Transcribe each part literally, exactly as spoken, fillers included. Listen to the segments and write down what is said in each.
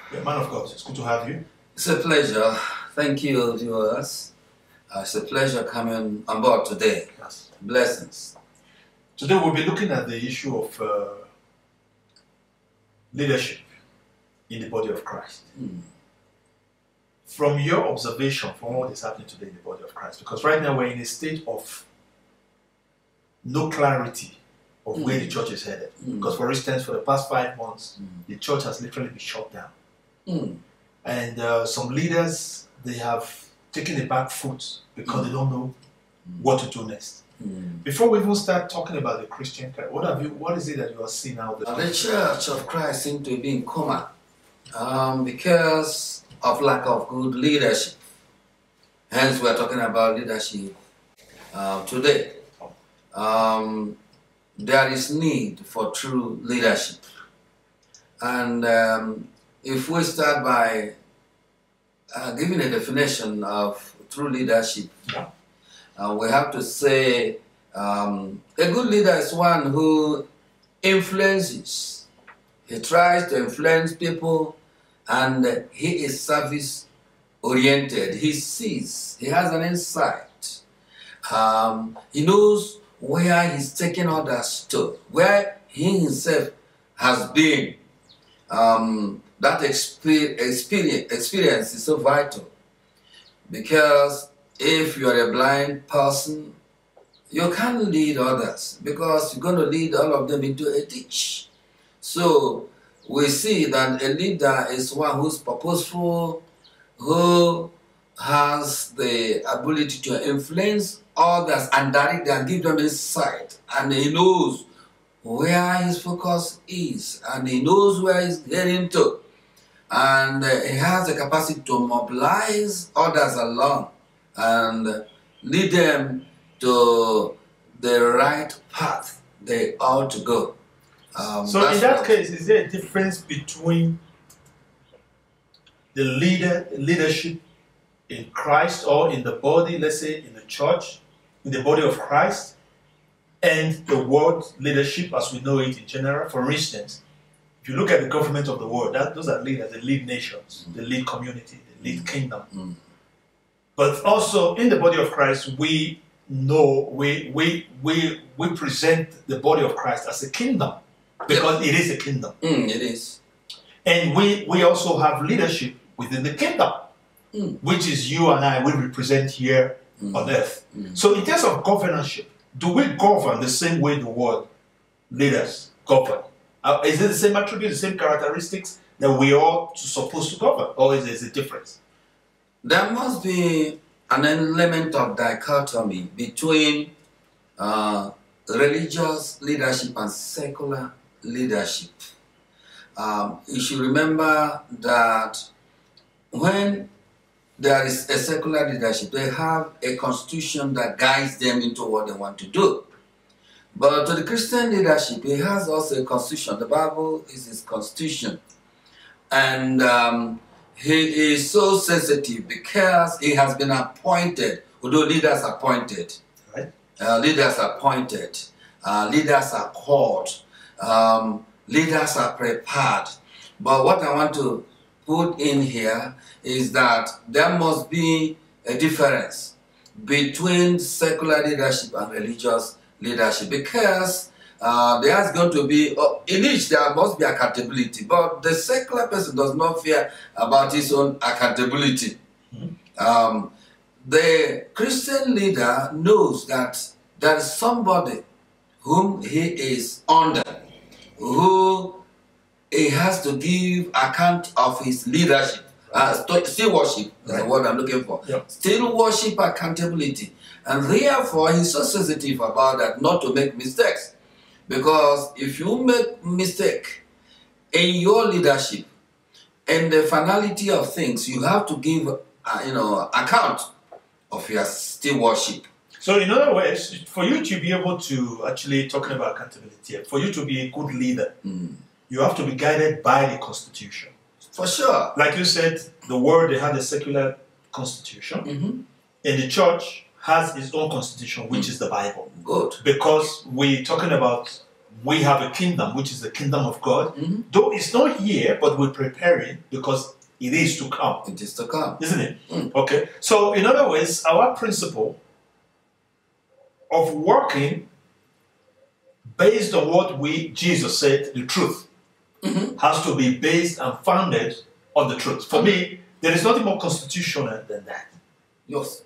Yeah, man of God, it's good to have you. It's a pleasure. Thank you, viewers. Uh, it's a pleasure coming on board today. Yes. Blessings. Today we'll be looking at the issue of uh, leadership in the body of Christ. Mm. From your observation, from what is happening today in the body of Christ, because right now we're in a state of no clarity of mm. where the church is headed. Mm. Because, for instance, for the past five months, mm. the church has literally been shut down. Mm. And uh, some leaders, they have taken a back foot because mm. they don't know mm. what to do next. Mm. Before we even start talking about the Christian Christ, what have you? What is it that you are seeing out there? The Church of Christ seems to be in coma um, because of lack of good leadership. Hence, we are talking about leadership uh, today. Um, there is need for true leadership, and um, if we start by uh, giving a definition of true leadership, yeah. uh, we have to say um, a good leader is one who influences. He tries to influence people, and he is service-oriented. He sees, he has an insight. Um, he knows where he's taking others to, where he himself has been. Um, that experience, experience is so vital, because if you are a blind person, you can't lead others, because you're going to lead all of them into a ditch. So we see that a leader is one who's purposeful, who has the ability to influence others and direct them and give them insight, and he knows where his focus is, and he knows where he's heading to, and uh, he has the capacity to mobilize others along and lead them to the right path they ought to go. Um, so in that case, is there a difference between the leader leadership in Christ, or in the body, let's say in the church, in the body of Christ, and the world leadership as we know it in general? For instance, if you look at the government of the world, that, those are leaders, they lead nations, they lead community, they lead kingdom. Mm. But also in the body of Christ, we know, we, we, we, we present the body of Christ as a kingdom, because yeah. it is a kingdom. Mm, it is. And we, we also have leadership within the kingdom, mm. which is you and I, we represent here mm. on earth. Mm. So in terms of governance, do we govern the same way the world leaders govern? Uh, is it the same attributes, the same characteristics that we are supposed to govern, or is there a difference? There must be an element of dichotomy between uh, religious leadership and secular leadership. Um, you should remember that when there is a secular leadership, they have a constitution that guides them into what they want to do. But to the Christian leadership, he has also a constitution. The Bible is his constitution. And um, he is so sensitive because he has been appointed, although leaders are appointed. Right. Uh, leaders are appointed. Uh, leaders are called. Um, leaders are prepared. But what I want to put in here is that there must be a difference between secular leadership and religious leadership, because uh, there is going to be, uh, in each there must be accountability, but the secular person does not fear about his own accountability. Mm-hmm. um, the Christian leader knows that there is somebody whom he is under, who he has to give account of his leadership. Uh, still worship is right. the word I'm looking for. Yep. Still worship accountability. And therefore, he's so sensitive about that, not to make mistakes. Because if you make mistake in your leadership, and the finality of things, you have to give uh, you know, account of your still worship. So in other words, for you to be able to actually, talking about accountability, for you to be a good leader, mm. you have to be guided by the Constitution. For sure. Like you said, the world, they had a secular constitution. Mm-hmm. And the church has its own constitution, which mm. is the Bible. Good. Because we're talking about we have a kingdom, which is the kingdom of God. Mm-hmm. Though it's not here, but we're preparing because it is to come. It is to come. Isn't it? Mm. Okay. So, in other words, our principle of working based on what we, Jesus said, the truth, mm-hmm. has to be based and founded on the truth. For me, there is nothing more constitutional than that. Yes.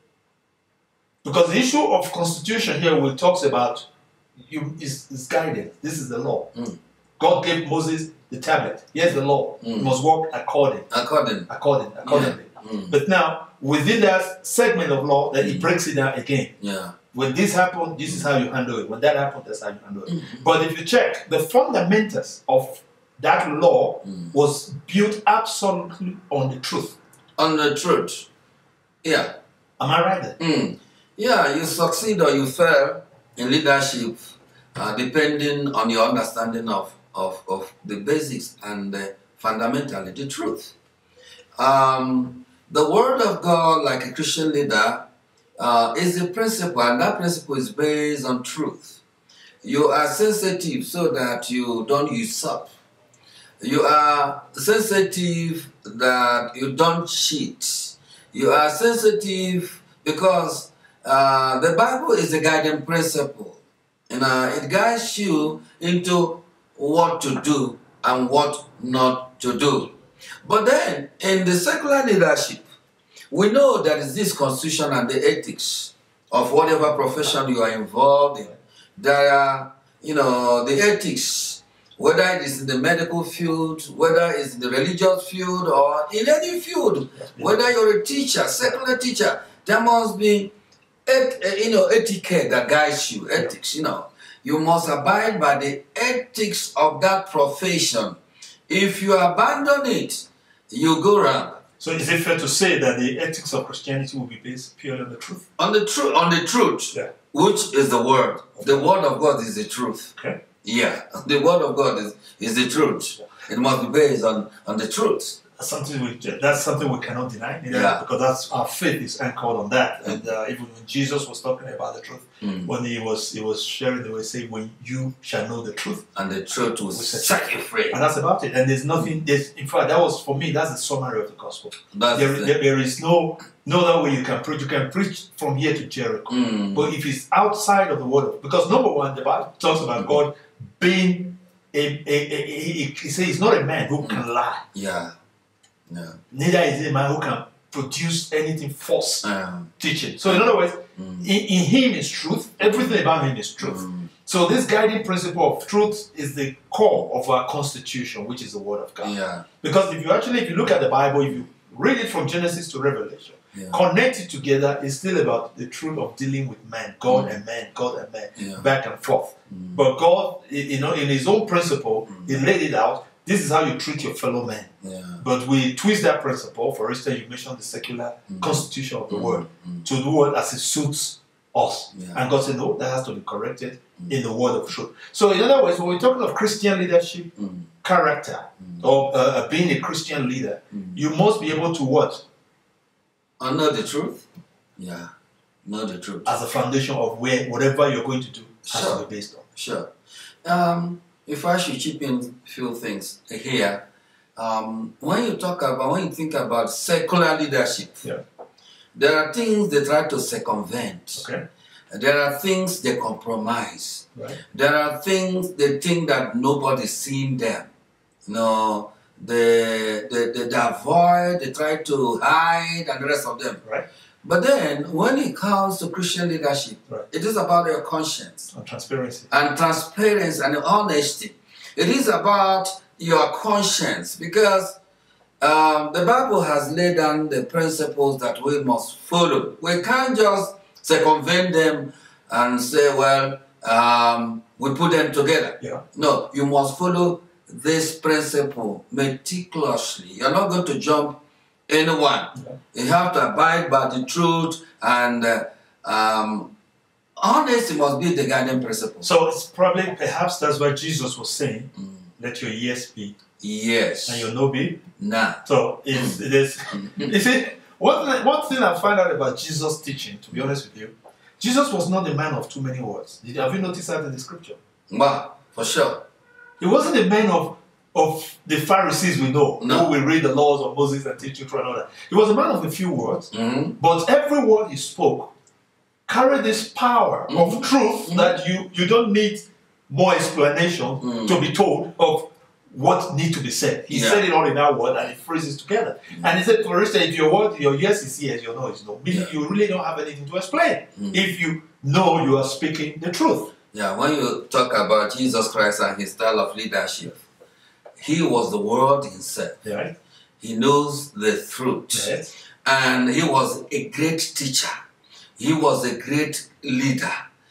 Because the issue of constitution here, we talks about you is, is guidance. This is the law. Mm. God gave Moses the tablet. Here's the law. Mm. You must walk according. According. According. Accordingly. Yeah. Mm. But now, within that segment of law, then he breaks it down again. Yeah. When this happened, this is how you handle it. When that happened, that's how you handle it. Mm-hmm. But if you check, the fundamentals of that law mm. was built absolutely on the truth. On the truth. Yeah. Am I right there? Mm. Yeah, you succeed or you fail in leadership uh, depending on your understanding of, of, of the basics and uh, fundamentally the truth. Um, the Word of God, like a Christian leader, uh, is a principle, and that principle is based on truth. You are sensitive so that you don't usurp. You are sensitive that you don't cheat. You are sensitive because uh, the Bible is a guiding principle. And uh, it guides you into what to do and what not to do. But then, in the secular leadership, we know there is this constitution and the ethics of whatever profession you are involved in. There are, you know, the ethics, whether it is in the medical field, whether it's in the religious field, or in any field, whether you're a teacher, secular teacher, there must be, et, you know, etiquette that guides you, ethics, you know. You must abide by the ethics of that profession. If you abandon it, you go wrong. So is it fair to say that the ethics of Christianity will be based purely on the truth? On the truth, on the truth, yeah. Which is the word. The word of God is the truth. Okay. Yeah, the word of God is, is the truth. Yeah. It must be based on, on the truth. That's something we that's something we cannot deny, you know, yeah. because that's our faith is anchored on that. Mm. And uh, even when Jesus was talking about the truth, mm. when he was he was sharing the way, saying, "When you shall know the truth, and the truth will set you free." And that's about it. And there's nothing. There's in fact that was for me. That's the summary of the gospel. That's there, the, there, there is no no other way you can preach. You can preach from here to Jericho, mm. but if it's outside of the word of, because number one, the Bible talks about mm. God being a, a, a, a he, he says he's not a man who mm. can lie. Yeah. Yeah. Neither is he a man who can produce anything false um, teaching. So in other words, mm. in, in him is truth. Everything about him is truth. Mm. So this guiding principle of truth is the core of our constitution, which is the word of God. Yeah. Because if you actually, if you look at the Bible, if you read it from Genesis to Revelation, yeah. connect it together, it's still about the truth of dealing with man, God mm. and man, God and man, yeah. back and forth. Mm. But God, you know, in his own principle, mm. he laid it out. This is how you treat your fellow man. Yeah. But we twist that principle. For instance, you mentioned the secular mm. constitution of the mm. word mm. to do it as it suits us. Yeah. And God said, no, that has to be corrected mm. in the word of truth. So in other words, when we're talking of Christian leadership, mm. character, mm. or uh, being a Christian leader, mm. you must be able to what? I know the truth. Yeah, know the truth. As a foundation of where whatever you're going to do has sure. to be based on. Sure. Um, If I should chip in a few things here, um, when you talk about, when you think about secular leadership, yeah. there are things they try to circumvent. Okay. There are things they compromise. Right. There are things they think that nobody's seeing them. You know, they, they, they, they avoid, they try to hide, and the rest of them. Right. But then, when it comes to Christian leadership, right. it is about your conscience. And transparency. And transparency and honesty. It is about your conscience, because um, the Bible has laid down the principles that we must follow. We can't just circumvent them and say, well, um, we put them together. Yeah. No, you must follow this principle meticulously. You're not going to jump anyone. Yeah. You have to abide by the truth, and uh, um, honesty must be the guiding principle. So it's probably, perhaps that's why Jesus was saying, mm. let your yes be. Yes. And your no be. Nah. So it's, it is, you see, one, one thing I find out about Jesus' teaching, to be honest with you, Jesus was not a man of too many words. Did, have you noticed that in the scripture? Wow. For sure. He wasn't a man of, of the Pharisees we know, No. who will read the laws of Moses and teach you through another. He was a man of a few words, Mm-hmm. but every word he spoke carried this power Mm-hmm. of truth Mm-hmm. that you, you don't need more explanation Mm. to be told of what needs to be said. He Yeah. said it all in that word and it phrases together. Mm. And he said, for instance, if your word, your yes is yes, your no is no, meaning Yeah. you really don't have anything to explain Mm. if you know you are speaking the truth. Yeah, when you talk about Jesus Christ and his style of leadership, he was the Word himself. Right? He knows the truth. Yes. And he was a great teacher. He was a great leader.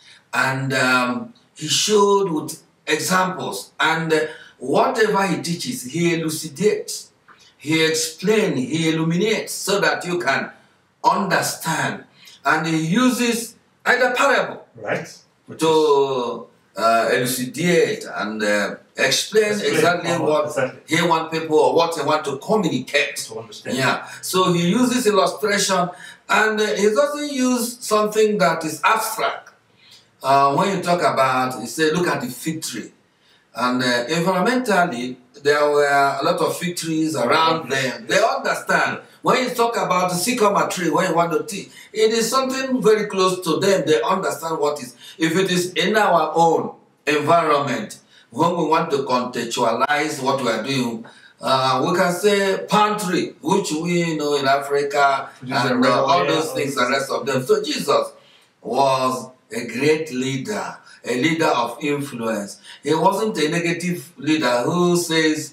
And um, he showed with examples. And uh, whatever he teaches, he elucidates. He explains, he illuminates so that you can understand. And he uses either parable Right? Which is- to uh, elucidate and uh, explain, Explain exactly uh, what exactly. he want people or what he want to communicate. To understand. Yeah, so he uses illustration, and uh, he doesn't use something that is abstract. Uh, when you talk about, you say, look at the fig tree, and uh, environmentally, there were a lot of fig trees around them. They understand. When you talk about the sycamore tree, when you want to teach, it is something very close to them. They understand what is. If it is in our own environment, when we want to contextualize what we are doing, uh, we can say palm tree, which we know in Africa, Which is a and uh, all railway, those all things, those the rest of them. So Jesus was a great leader, a leader of influence. He wasn't a negative leader who says,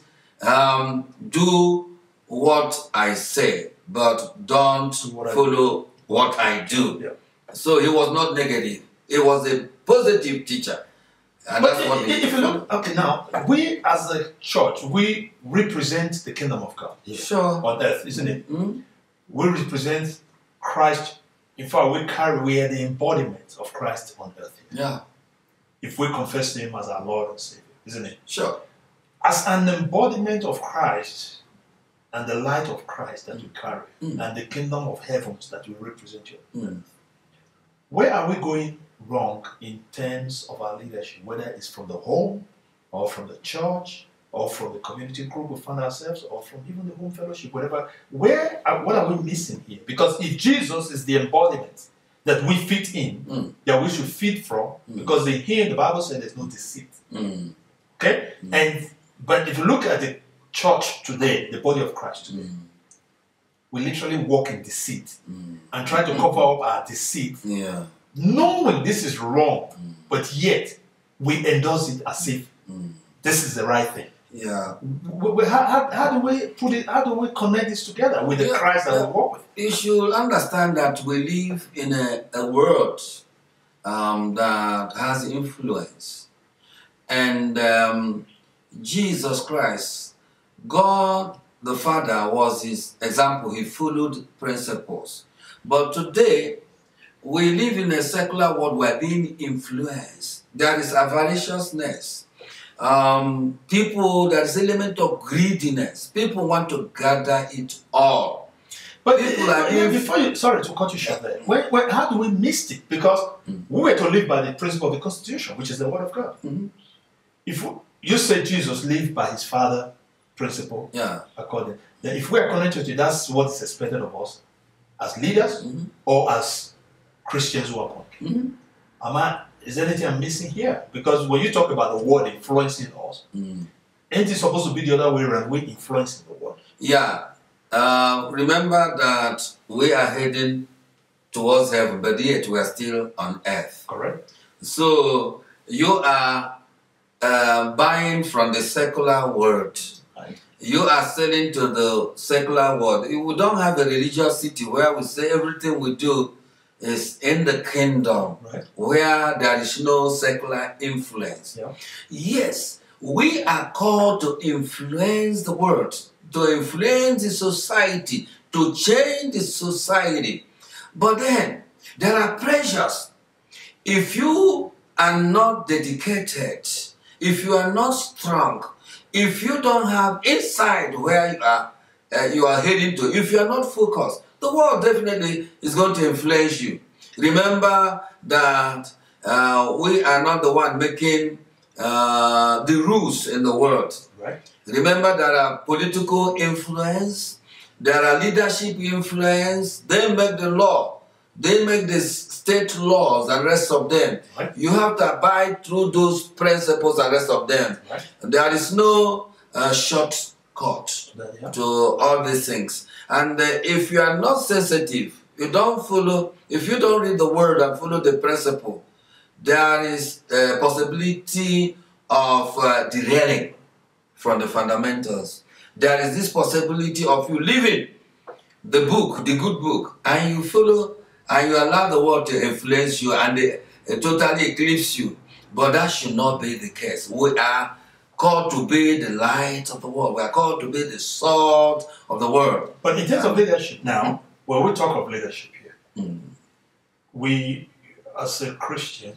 um, do what I say, but don't What I follow what I do. Yeah. So he was not negative. He was a positive teacher. And But that's what i- we if you look, okay, now, we as a church, we represent the kingdom of God here Sure. on earth, isn't it? Mm? We represent Christ. In fact, we carry, we are the embodiment of Christ on earth here. Yeah, If we confess Him as our Lord and Savior, isn't it? sure. As an embodiment of Christ and the light of Christ that we carry, Mm. and the kingdom of heavens that we represent here, Mm. where are we going wrong in terms of our leadership, whether it's from the home or from the church or from the community group we find ourselves or from even the home fellowship, whatever? Where are, what are we missing here? Because if Jesus is the embodiment that we fit in, Mm. that we should fit from, Mm. because in here the Bible says there's no deceit. Mm. Okay? Mm. And but if you look at the church today, the body of Christ today, Mm. we literally walk in deceit Mm. and try to cover up our deceit, Yeah. knowing this is wrong, Mm. but yet we endorse it as if Mm. this is the right thing. Yeah. We- we- How, how, how do we put it? How do we connect this together with the Yeah, Christ that yeah. we walk with? You should understand that we live in a, a world um, that has influence. And um, Jesus Christ, God the Father, was his example. He followed principles. But today, we live in a secular world where being influenced. There is avariciousness. Um, people, there is element of greediness. People want to gather it all. But People uh, are yeah, being- before you, sorry to cut you short there. When, when, how do we miss it? Because Mm. we were to live by the principle of the Constitution, which is the Word of God. Mhm. If we, you say Jesus lived by His Father principle, Yeah. according, then if we are connected to it, that's what is expected of us as leaders Mhm. or as Christians who are born. Mhm. Am I, is there anything I'm missing here? Because when you talk about the Word influencing us, Mm. ain't it supposed to be the other way around? We influencing the Word. Yeah. Uh, remember that we are heading towards heaven, but yet we are still on earth. Correct? So you are uh, buying from the secular world. Right. You are selling to the secular world. We don't have a religious city where we say everything we do is in the kingdom, Right. where there is no secular influence. Yeah. Yes, we are called to influence the world, to influence the society, to change the society. But then, there are pressures. If you are not dedicated, if you are not strong, if you don't have insight where you are, uh, you are heading to, if you are not focused, the world definitely is going to influence you. Remember that uh, we are not the one making uh, the rules in the world. Right. Remember, there are political influence, there are leadership influence. They make the law, they make the state laws and rest of them. Right. You have to abide through those principles and rest of them. Right. There is no uh, shortcut Yeah. to all these things. And uh, if you are not sensitive, you don't follow, if you don't read the word and follow the principle, there is a possibility of uh, derailing from the fundamentals. There is this possibility of you leaving the book, the good book, and you follow and you allow the world to influence you and they, uh, totally eclipse you. But that should not be the case. We are called to be the light of the world. We are called to be the salt of the world. But in terms of leadership now, when we talk of leadership here, mm. we, as a Christian,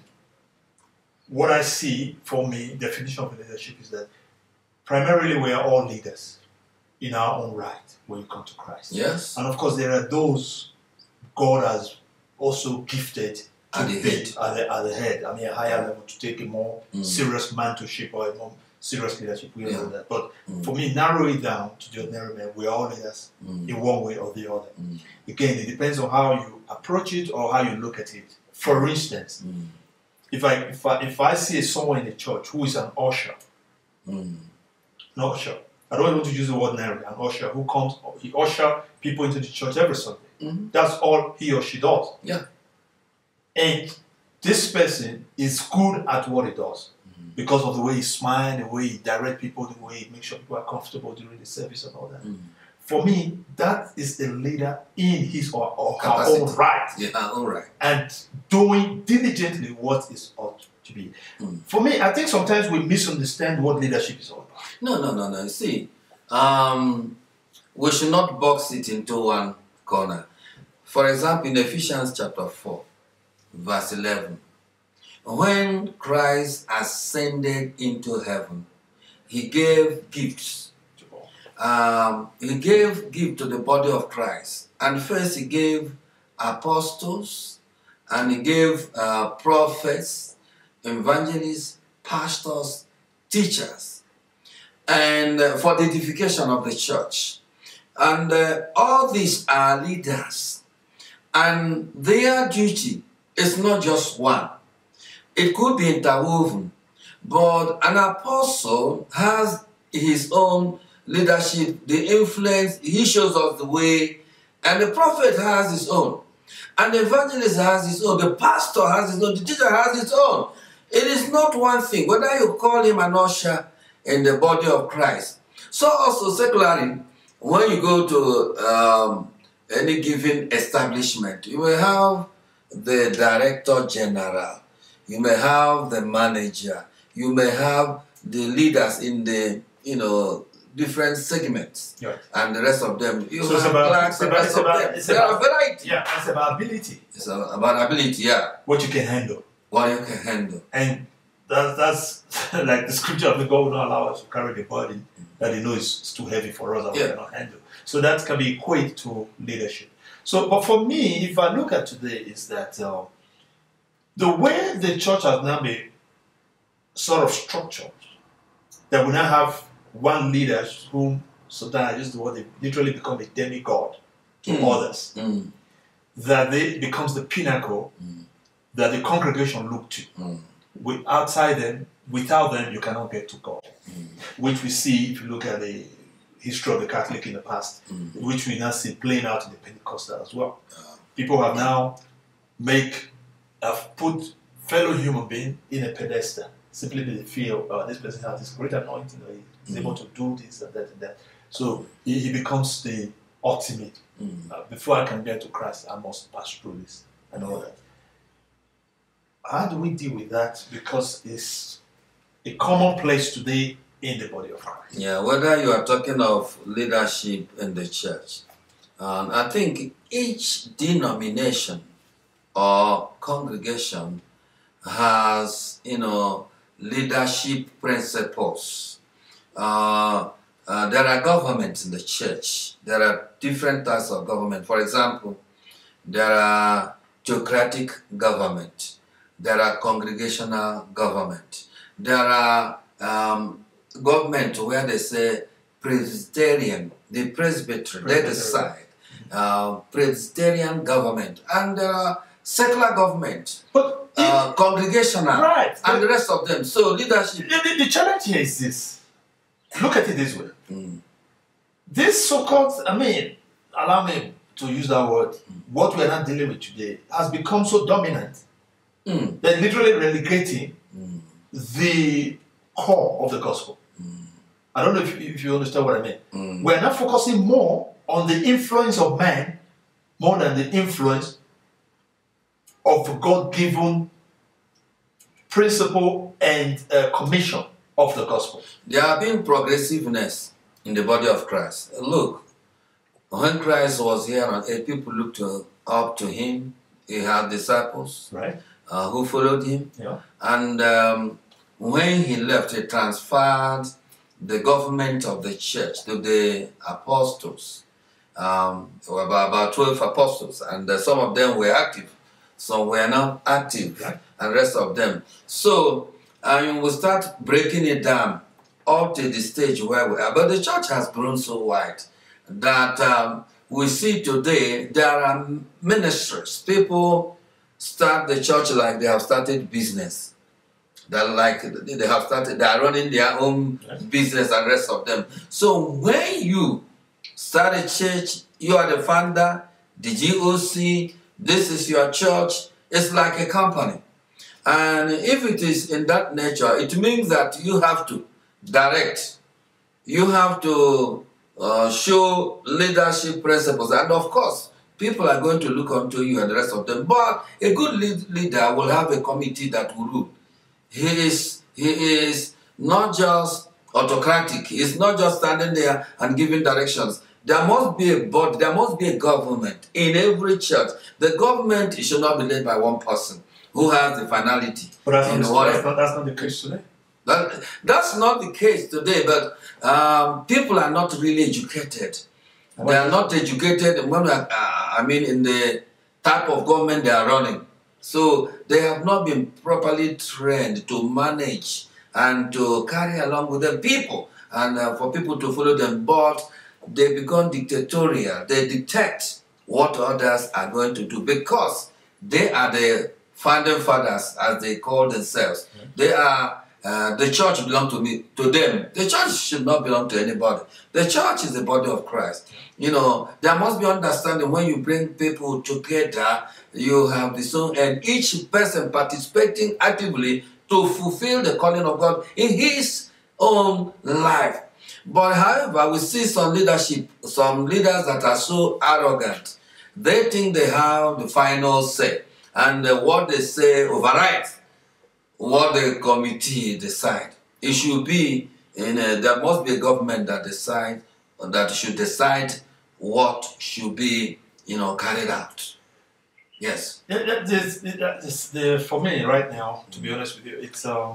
what I see for me, definition of leadership is that primarily we are all leaders in our own right when you come to Christ. Yes. And of course, there are those God has also gifted to At the be head. At, the, at the head. I mean, a higher level to take a more Mm. serious mentorship or a more serious leadership. We Yeah. know that. But Mm. for me, narrow it down to the ordinary man. We are all leaders Mm. in one way or the other. Mm. Again, it depends on how you approach it or how you look at it. For instance, Mm. if I if I if I see someone in the church who is an usher, Mm. an usher, I don't want to use the word narrow, an usher who comes, he usher people into the church every Sunday. Mm. That's all he or she does. Yeah. And this person is good at what he does Mm. because of the way he smiles, the way he directs people, the way he makes sure people are comfortable during the service and all that. Mm. For me, that is a leader in his or, or her Capacity. own right. Yeah, all right. And doing diligently what is ought to be. Mm. For me, I think sometimes we misunderstand what leadership is all about. No, no, no, no. You see, um, we should not box it into one corner. For example, in Ephesians chapter four, verse eleven, when Christ ascended into heaven, he gave gifts. Um, he gave gift to the body of Christ. And first he gave apostles, and he gave uh, prophets, evangelists, pastors, teachers, and uh, for the edification of the church. And uh, all these are leaders. And their duty is not just one. It could be interwoven. But an apostle has his own leadership, the influence, he shows us the way, and the prophet has his own, and the evangelist has his own, the pastor has his own, the teacher has his own. It is not one thing, whether you call him an usher in the body of Christ. So also secularly, when you go to um, any given establishment, you may have the director general, you may have the manager, you may have the leaders in the, you know, different segments, Yeah. and the rest of them. You So have it's about- clerks it's and about- rest it's of about- them. it's There about- are variety. Yeah, it's about ability, It's about ability, yeah. what you can handle. What you can handle. And that's, that's like the scripture of the God will not allow us to carry the burden that he knows is too heavy for us and Yeah. we cannot handle. So that can be equated to leadership. So, but for me, if I look at today, is that uh, the way the church has now been sort of structured, that we now have one leader whom sometimes I use the word, they literally become a demigod to Mm. others, Mm. that they becomes the pinnacle Mm. that the congregation look to. Mm. With, outside them, without them, you cannot get to God. Mm. Which we see if you look at the history of the Catholic in the past, Mm. which we now see playing out in the Pentecostal as well. Uh, People have now make have put fellow human being in a pedestal simply because they feel uh, this person has this great anointing, or he's Mm. able to do this and that and that. So he, he becomes the ultimate. mm. Uh, before I can get to Christ, I must pass through this and all that. How do we deal with that? Because it's a common place today in the body of Christ. Yeah, whether you are talking of leadership in the church, um, I think each denomination or congregation has, you know, leadership principles. Uh, uh, there are governments in the church. There are different types of government. For example, there are theocratic government. There are congregational government. There are um, government where they say Presbyterian, the presbytery, they decide. Uh, Presbyterian government, and there are secular government, but uh, it, congregational, right, and the rest of them. So leadership. The, the, the challenge here is this. Look at it this way. Mm. This so-called, I mean, allow me to use that word, mm. what we are not dealing with today has become so dominant mm. that literally relegating mm. the core of the gospel. Mm. I don't know if, if you understand what I mean. Mm. We are not focusing more on the influence of man more than the influence of God-given principle and uh, commission of the gospel. There have been progressiveness in the body of Christ. Look, when Christ was here on earth, people looked to, up to him. He had disciples right. uh, who followed him. Yeah. And um, when he left, he transferred the government of the church to the apostles. Um, there were about, about twelve apostles, and uh, some of them were active, some were not active, right. and the rest of them. So, and we start breaking it down up to the stage where we are. But the church has grown so wide that um, we see today there are ministries. People start the church like they have started business. They're like they have started, they are running their own business and the rest of them. So when you start a church, you are the founder, the G O C, this is your church, it's like a company. And if it is in that nature, it means that you have to direct, you have to uh, show leadership principles, and of course, people are going to look onto you and the rest of them. But a good lead leader will have a committee that will rule. He is, he is not just autocratic, he is not just standing there and giving directions. There must be a body, there must be a government in every church. The government should not be led by one person who has the finality. But that's, in not, that's, not, that's not the case today. That, that's not the case today, but um, people are not really educated. They are not educated, when, uh, I mean, in the type of government they are running. So they have not been properly trained to manage and to carry along with the people and uh, for people to follow them. But they become dictatorial. They dictate what others are going to do because they are the founding fathers, as they call themselves. Mm-hmm. They are, uh, the church belongs to me, to them. The church should not belong to anybody. The church is the body of Christ. You know, there must be understanding when you bring people together, you have the song, and each person participating actively to fulfill the calling of God in his own life. But however, we see some leadership, some leaders that are so arrogant. They think they have the final say. And uh, what they say overrides what the committee decide. It should be, in a, there must be a government that decide, that should decide what should be, you know, carried out. Yes. That, that, this, that, this, the, for me right now, to be honest with you, it's uh,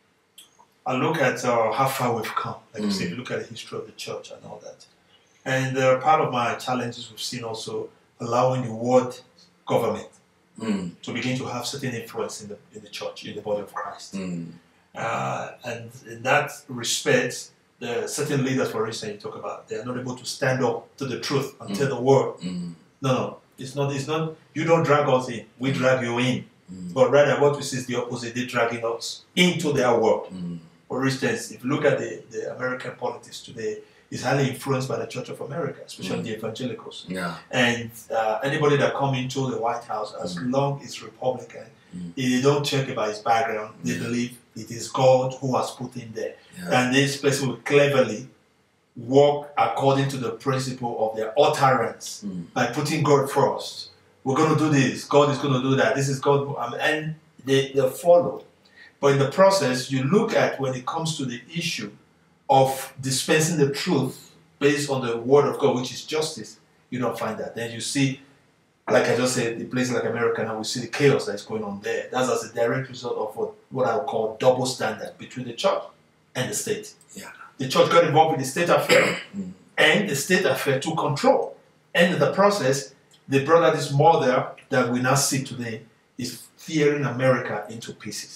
I look at uh, how far we've come. Like mm. you say, you look at the history of the church and all that. And uh, part of my challenges we've seen also allowing the word government mm. to begin to have certain influence in the in the church, in the body of Christ. Mm. Uh, and in that respect, the certain leaders, for instance, you talk about, they are not able to stand up to the truth and mm. tell the word. Mm. No, no, it's not. It's not. You don't drag us in; we drag you in. Mm. But rather, what we see is the opposite. They're dragging us into their world. Mm. For instance, if you look at the, the American politics today, it's highly influenced by the Church of America, especially mm. the evangelicals. Yeah. And uh, anybody that come into the White House, as mm. long as it's Republican, mm. they don't check about his background. They yeah. believe it is God who has put him there. Yeah. And this person will cleverly work according to the principle of their utterance mm. by putting God first. We're going to do this. God is going to do that. This is God. And they, they follow. But in the process, you look at when it comes to the issue of dispensing the truth based on the word of God, which is justice, you don't find that. Then you see, like I just said, the place like America, now we see the chaos that's going on there. That's as a direct result of what, what I would call double standard between the church and the state. Yeah. The church got involved with the state affair, and the state affair took control. And in the process, they brought out this model that we now see today is tearing America into pieces.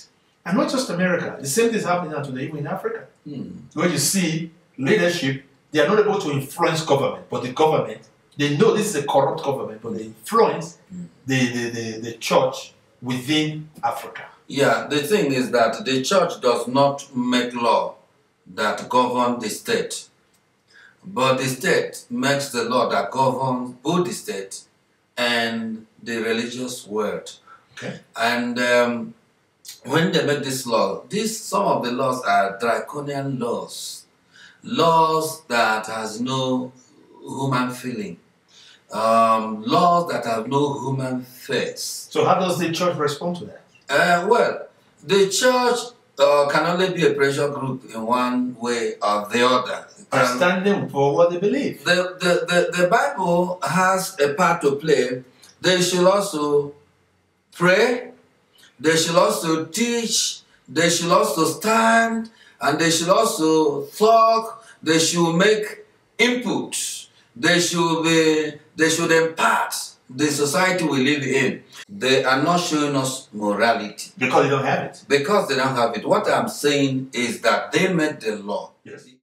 And not just America. The same thing is happening now today, even in Africa. Mm. Where you see leadership, they are not able to influence government, but the government, they know this is a corrupt government, but they influence mm. the, the, the, the church within Africa. Yeah, the thing is that the church does not make law that govern the state, but the state makes the law that governs both the state and the religious world. Okay. And um, when they make this law, this some of the laws are draconian laws, laws that has no human feeling, um, laws that have no human face. So how does the church respond to that? Uh, well, the church uh, can only be a pressure group in one way or the other. And standing for what they believe. The, the, the, the Bible has a part to play. They should also pray, they should also teach, they should also stand, and they should also talk, they should make input, they should be, they should impart the society we live in. They are not showing us morality. Because they don't have it. Because they don't have it. What I'm saying is that they made the law. Yes.